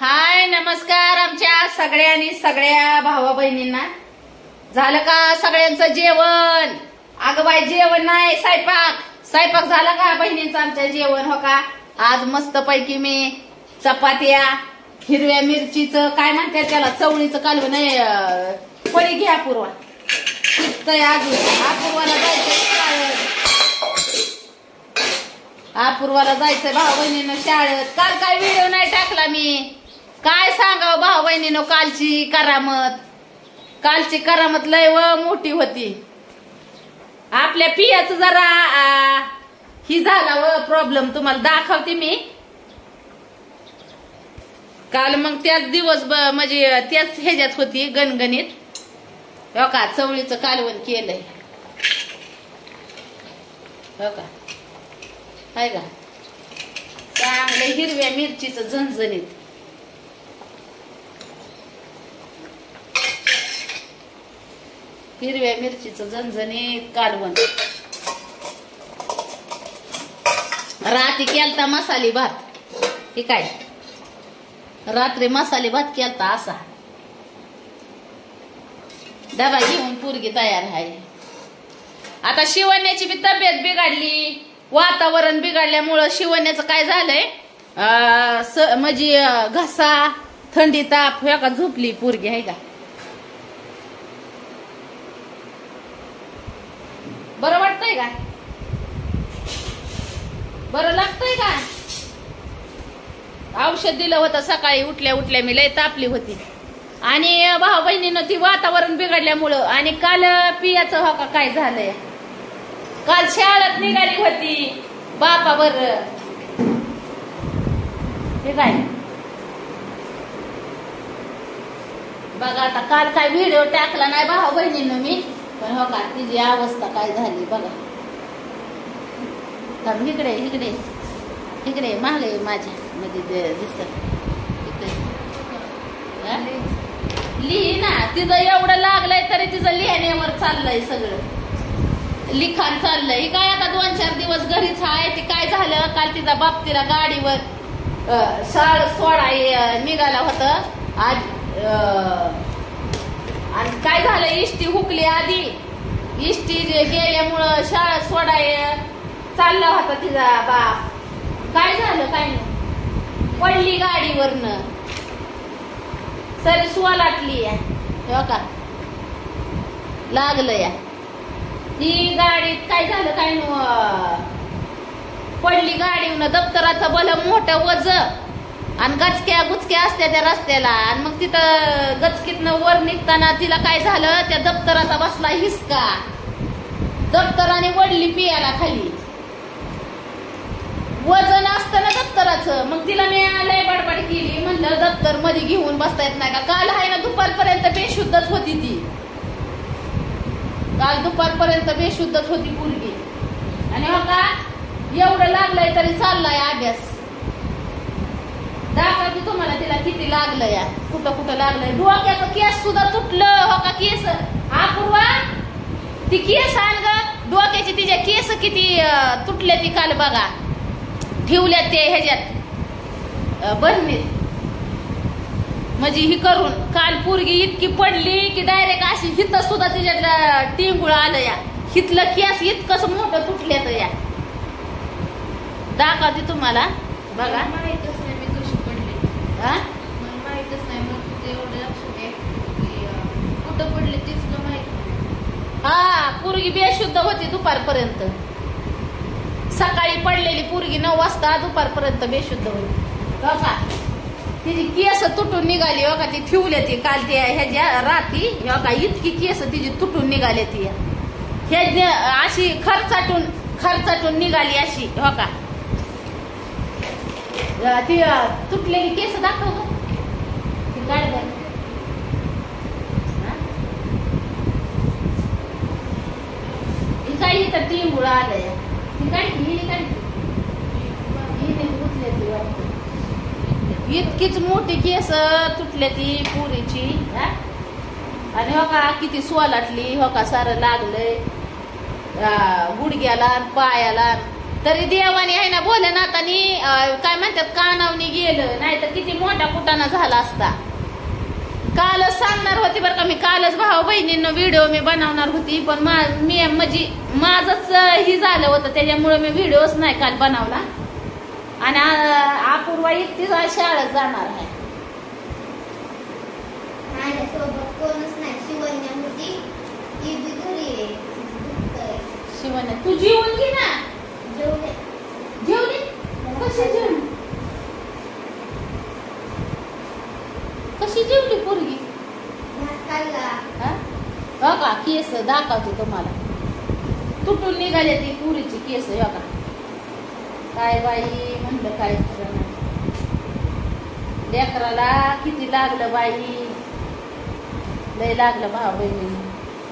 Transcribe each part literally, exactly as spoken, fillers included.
हाय नमस्कार आमच्या सगळ्यांनी सगळ्या भावा बहिणींना. झालं का सगळ्यांचं जेवण? अगं बाई जेवण नाही, स्वयंपाक स्वयंपाक झाला का बहिणींचं आमच्या जेवण? हो का. आज मस्त पैकी मी चपात्या, हिरव्या मिरचीचं काय म्हणतात त्याला, चवळीचं कालवण नाही, पळी घ्या पूर्वा शिजतंय अजून. अपूर्वाला जायचंय अपूर्वाला जायचंय भाऊ बहिणीनं शाळेत. काल काय व्हिडिओ नाही टाकला मी. काय सांगावं भाऊ बहिणीनं कालची करामत. कालची करामत लय व मोठी होती. आपल्या पियाचं जरा ही झाला व प्रॉब्लेम, तुम्हाला दाखवते मी. काल मग त्याच दिवस म्हणजे त्याच ह्याच्यात होती गणगणित. हो का, चवळीचं कालवण केलंय. हो का, आहे का चांगलं हिरव्या मिरचीचं झणझणीत. हिरव्या मिरचीचं झणझणीत कालवण. रात्री केलता मसाली भात. हे काय रात्री मसाले भात केलता असा. डबा घेऊन पोरगी तयार आहे. आता शिवण्याची बी तब्येत बिघडली, वातावरण बिघडल्यामुळं शिवण्याचं काय झालंय, म्हणजे घसा, थंडी, ताप. ह्या का झोपली पोरगी आहे का. बरं वाटतंय का? बरं लागतंय का? औषध दिलं होतं सकाळी उठल्या उठल्या मी, लय तापली होती. आणि भाऊ बहिणीनं ती वातावरण बिघडल्यामुळं. आणि काल पियाचं हो का काय झालंय, काल शाळेत निघाली होती बापावर. हे काय बघा. आता काल काय व्हिडिओ टाकला नाही भाऊ बहिणीनं मी, पण हो का तिची अवस्था काय झाली बघा. तर इकडे इकडे इकडे मागे माझ्या मध्ये दिसत लिही ना. तिचं एवढं लागलंय तरी तिचं लिहिण्यावर चाललंय सगळं, लिखाण चाललंय. ही काय आता दोन चार दिवस घरीच आहे. ती काय झालं, काल तिचा बाप तिला गाडीवर शाळा सोडाय निघाला होतं आज. आणि काय झालं, इष्टी हुकली आधी. इष्टी गेल्यामुळं शाळा सोडाय चालला होता तिचा बाप. काय झालं काय नाही, पडली गाडीवरनं, सरी सोलाटली. हो का लागलं या. ती गाडीत काय झालं काय न, पडली गाडीवरनं. दप्तराचं भलं मोठं वज आणि गचक्या गुचक्या असत्या त्या रस्त्याला. आणि मग तिथं गचकीतनं वर निघताना तिला काय झालं, त्या दप्तराचा बसला हिसका. दप्तराने वडली पियाला खाली. वजन असतं ना दप्तराचं. मग तिला मी लय बडबड केली, म्हणलं दप्तर मध्ये घेऊन बसता येत नाही का. काल आहे ना दुपारपर्यंत बेशुद्धच होती ती. काल दुपारपर्यंत बेशुद्धच होती पोरगी. आणि हो का एवढं लागलंय तरी चाललाय अभ्यास. दाखवते तुम्हाला तिला किती लागलं या, कुठं कुठं लागलंय. डोक्याचं केस सुद्धा तुटलं. हो का केस अपूर्वा, ती केस आण ग. डोक्याची तिच्या केस किती तुटले ती काल बघा, ठेवल्यात ते ह्याच्यात बरणीत. म्हणजे ही करून काल पोरगी इतकी पडली की डायरेक्ट अशी हित सुद्धा तिच्यातला टिंगुळ आलं या. हितलं केस इतकंच मोठं तुटल्यात या. दाखवते तुम्हाला बघा. माहितच नाही मी कशी पडले. हा माहितच नाही. मग एवढं लक्षात आहे की कुठं पडले तीच ना माहित नाही. हा पोरगी बेशुद्ध होती दुपारपर्यंत. सकाळी पडलेली पोरगी नऊ वाजता दुपारपर्यंत बेशुद्ध होती. हो का तिची केस तुटून निघाली. हो का ती ठेवली ती काल त्या ह्याच्या रात्री. हो का इतकी केस तिची तुटून निघाली ती. हे अशी खर्चाटून खर्चाटून निघाली अशी. हो का ती तुटलेली केस दाखव ती काय झाली. काय इथं टिंबुळ आलंय. ती काय हिने काय हिने गुतले ती वाटतं. इतकीच मोठी केस तुटले ती पुरीची. आणि हो का किती सोलाटली. हो का सारं लागलंय गुडघ्याला पायाला. तरी देवाने आहे ना भोलेनाथानी काय म्हणतात कानावनी गेलं, नाही तर किती मोठा कुटाणा झाला असता. कालच सांगणार होती बरं का मी, कालच भाऊ बहिणींना व्हिडिओ मी बनवणार होती, पण मी म्हणजे माझंच ही झालं होतं त्याच्यामुळे मी व्हिडिओच नाही काल बनवला. आणि अपूर्वा एकटीच शाळेत जाणार आहे. माझ्यासोबत कोणच नाही. शिवण्या होती ती बी घरी आहे. शिवण्या तू जेवून घे ना. जेवले जेवली कशी जेवली कशी जेवली पोरगी. भात खाल्ला. हो का केस दाखवते तुम्हाला, तुटून निघाले ती पुरीची केस. हो का काय बाई म्हणलं काय खरं नाही. लेकराला किती लागलं बाई, लय लागलं भाऊ बहिणी.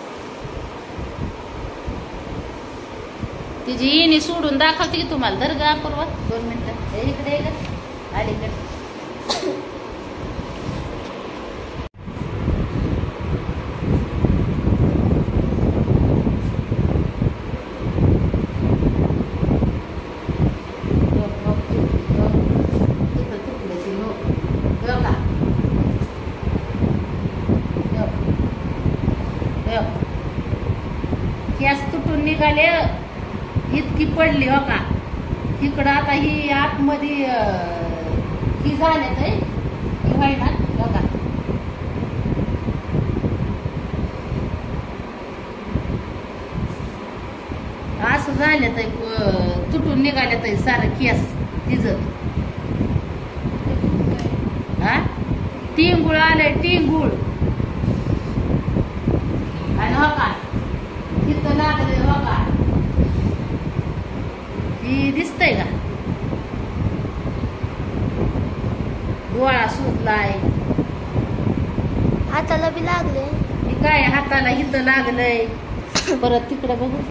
तिची येणी सोडून दाखवते की तुम्हाला. दर गा अपूर्वा दोन मिनिटं इकडे का अलीकडे. केस तुटून निघाले, इतकी पडली. हो का इकडं आता ही आतमध्ये ही झाले तर व्हायला. बघा असं झालं तर तुटून निघाले तर सारं केस तिचं. हा टिंगूळ आलंय टिंगूळ. आणि हो का तिथं लागले. हो का ही दिसतंय का डोळा सुजलाय. हाताला बी लागले. हे काय हाताला इथं लागलंय. परत तिकडे बघू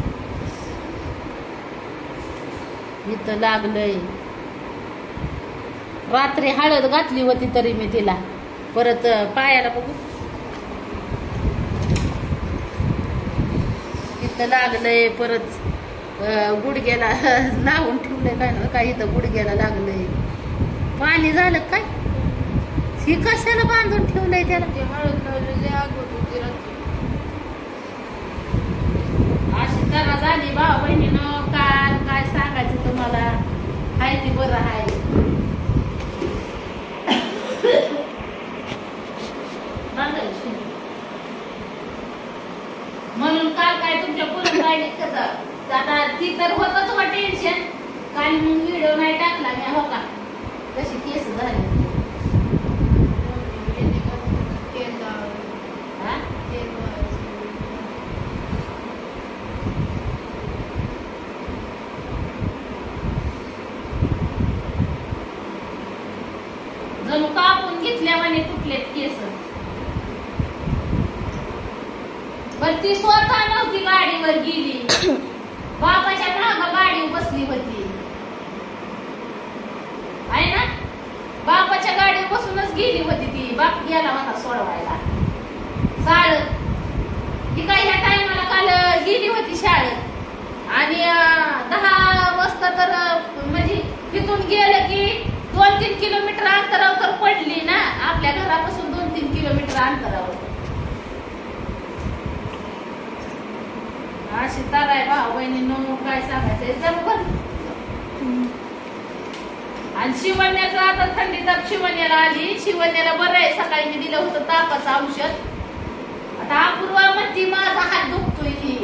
इथं लागलंय. रात्री हळद घातली होती तरी मी तिला. परत पायाला बघू इथं लागलंय. परत गुडघ्याला लावून ठेवलंय काय ना काय इथं गुडघ्याला लागलंय. पाणी झालं काय. ही कशाला बांधून ठेवलंय त्याला. ते हळद लावलेली आग होती रात्री. अशी जरा झाली भाऊ बहिणीनं. काल काय सांगायचं तुम्हाला. हाय ती बरं आहे. म्हणून काल काय तुमच्या पुरण राहिले कसं आता ती तर होतच हो टेन्शन. काल मग व्हिडिओ नाही टाकला मी. हो का कशी केस झाली. जणू कापून घेतल्यावाने तुटलेत केस. पण ती स्वतः नव्हती गाडीवर गेली. बापाच्या मागं गाडी बसली होती आहे ना. बापाच्या गाडीवर बसूनच गेली होती ती. बाप गेला होता सोडवायला शाळेत. ती काय ह्या टायमाला काल गेली होती शाळेत. आणि दहा वाजता तर म्हणजे तिथून गेलं की दोन तीन किलोमीटर अंतरावर तर पडली ना. आपल्या घरापासून दोन तीन किलोमीटर अंतरावर. अशी तर आहे भाऊ बहिणींनो काय सांगायचंय. बरोबर. आणि शिवण्याचं आता थंडी तर शिवण्याला आली. शिवण्याला बरं आहे. सकाळी मी दिलं होतं तापाचं औषध. आता अपूर्वा म्हणती माझा हात दुखतोय. ती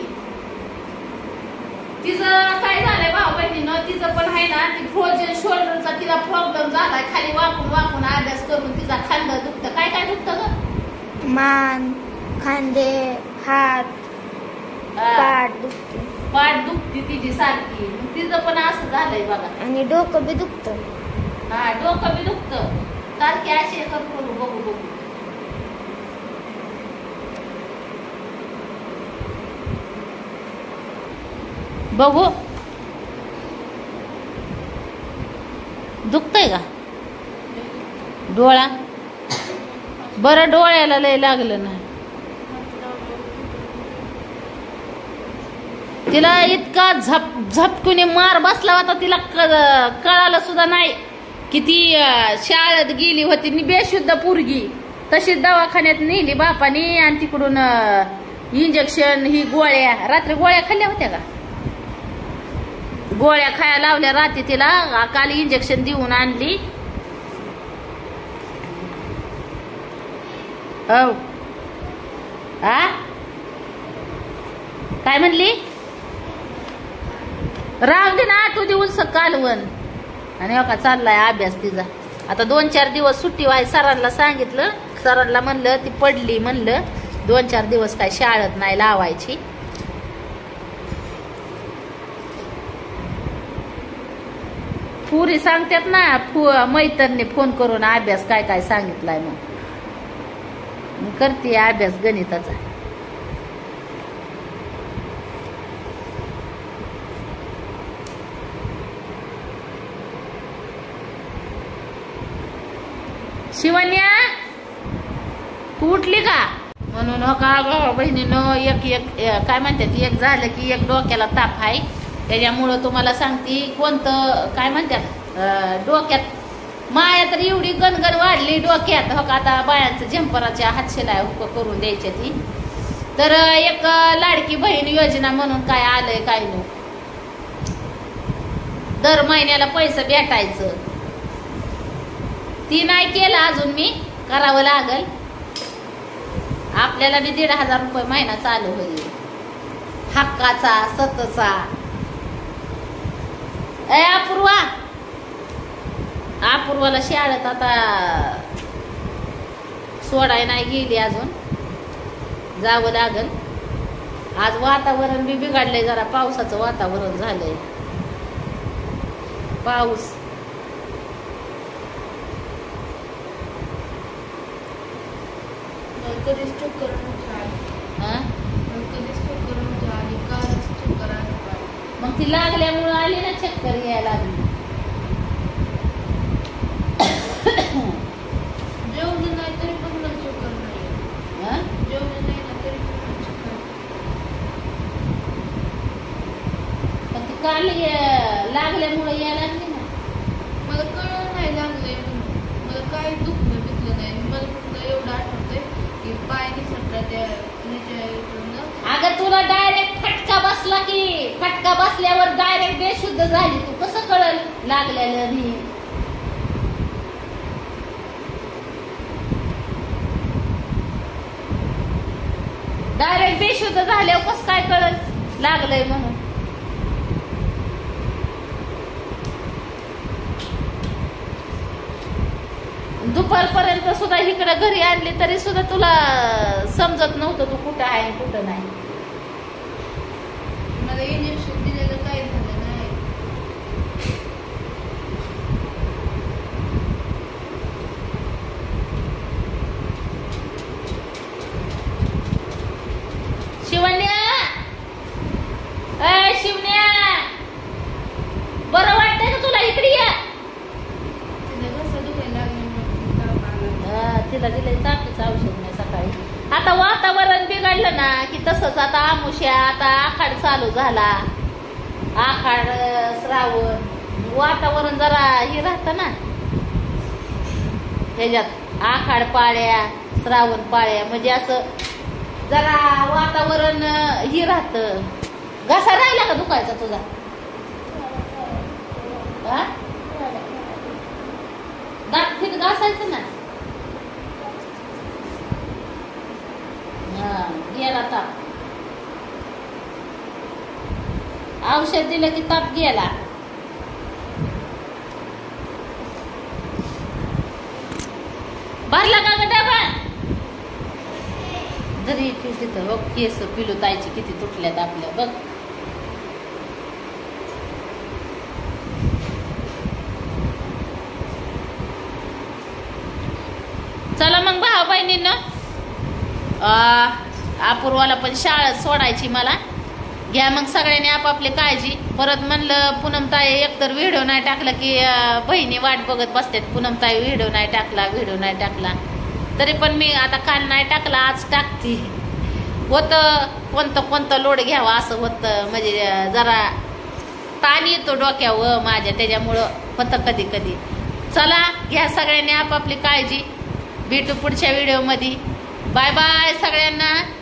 तिचं काय झालंय भाऊ बहिणीनं. तिचं पण आहे ना ती फ्रोजन शोल्डरचा तिला प्रॉब्लेम झालाय. खाली वाकून वाकून अभ्यास करून तिचा खांदा दुखतं. काय काय दुखतं ग. मान खांदे हात पाठ दुखते. पाठ दुखती तिची सारखी. तिचं पण असं झालंय बघा. आणि डोकं बी दुखतं. हा डोकं बी दुखतं सारखी. अशी करू बघू बघू. बघू दुखतंय का डोळा. बरं डोळ्याला लय लागलं ना. तिला इतका झप झपकुने मार बसला होता, तिला कळालं सुद्धा नाही की ती शाळेत गेली होती. नि बेशुद्ध पोरगी तशीच दवाखान्यात नेली बापाने आणि तिकडून इंजेक्शन ही गोळ्या, रात्री गोळ्या खाल्ल्या होत्या का, गोळ्या खायला लावल्या रात्री तिला. काल इंजेक्शन देऊन आणली. हो हा काय म्हणली, राव दे ना आठवू दिवस कालवण. आणि हो का चाललाय अभ्यास तिचा. आता दोन चार दिवस सुट्टी व्हाय, सरांना सांगितलं, सरांना म्हणलं ती पडली, म्हणलं दोन चार दिवस काय शाळेत नाही लावायची. पुरी सांगतात ना मैतरने फोन करून अभ्यास काय काय सांगितलाय, मग करते अभ्यास गणिताचा. शिवन्या तू उठली का म्हणून हो का भाऊ बहिणीनं, एक एक काय म्हणतात, एक झालं की एक डोक्याला ताप आहे. त्याच्यामुळं तुम्हाला सांगते कोणतं काय म्हणतात डोक्यात माया तर एवढी गणगण वाढली डोक्यात. हो का आता बायांचं झंपराच्या हातशिलाय हुक करून द्यायच्या ती. तर एक लाडकी बहीण योजना म्हणून काय आलंय काय नाही, दर महिन्याला पैसे भेटायचं. ती नाही केलं अजून, मी करावं लागल. आपल्याला बी दीड हजार रुपये महिना चालू होईल हक्काचा सतचा. ए अपूर्वा, अपूर्वाला शाळेत आता सोडाय नाही गेली अजून, जावं लागल. आज वातावरण बी बिघडलंय, जरा पावसाचं वातावरण झालंय. पाऊस कधीच चक्कर नव्हती आली, कधीच चक्कर नव्हती आली, कालच चक्कर आली. मग ती लागल्यामुळं आली ना चक्कर यायला लागली. जेवण नाही तरी पण मला चक्कर नाही, जेवण नाही ना तरी पण मला चक्कर. पण ती काल लागल्यामुळे यायला लागली ना. मला कळलं नाही लागलंय म्हणून, मला काय दुखलं बिकलं नाही. मला फक्त एवढं आठवतंय की पाय निसटला त्या ह्याच्या इकडून. अगं तुला डायरेक्ट फटका बसला की, फटका बसल्यावर डायरेक्ट बेशुद्ध झाली. तू कसं कळल लागलेलं नाही. डायरेक्ट बेशुद्ध झाल्यावर कसं काय कळल लागलंय म्हणून. दुपारपर्यंत सुद्धा इकडे घरी आणली तरी सुद्धा तुला समजत नव्हतं तू कुठं आहे कुठं नाही. मला इंजेक्शन दिलेलं काही झालं नाही. शिवण्या, अय शिवण्या, बरं वाटतंय का तुला? इकडे या. तिला दिलं तापीचं औषध नाही सकाळी. आता वातावरण बिघडलं ना की तसंच. आता आमुष्या, आता आखाड चालू झाला, आखाड श्रावण, वातावरण जरा हे राहतं ना ह्याच्यात. आखाड पाळ्या, श्रावण पाळ्या, म्हणजे असं जरा वातावरण हे राहतं. घसा राहिला का दुखायचा तुझा? दात फिट घासायचं ना. गेला ताप. औषध दिलं की ताप गेला. भरला का ग डबा? जरी तिथं बघ केस पिलू ताईची किती तुटल्यात आपल्या बघ. चला मग भाऊ बहिणींनो, अपूर्वाला पण शाळेत सोडायची मला. घ्या मग सगळ्यांनी आपापली काळजी. परत म्हणलं पूनमताई एकतर व्हिडिओ नाही टाकला की बहिणी वाट बघत बसतात. पूनमताई व्हिडिओ नाही टाकला, व्हिडिओ नाही टाकला. तरी पण मी आता काल नाही टाकला, आज टाकते. होतं कोणतं कोणतं लोड घ्यावा असं होतं, म्हणजे जरा ताण येतो डोक्यावर माझ्या, त्याच्यामुळं होतं कधी कधी. चला घ्या सगळ्यांनी आपापली काळजी, भेटू पुढच्या व्हिडिओमध्ये. बाय बाय सगळ्यांना.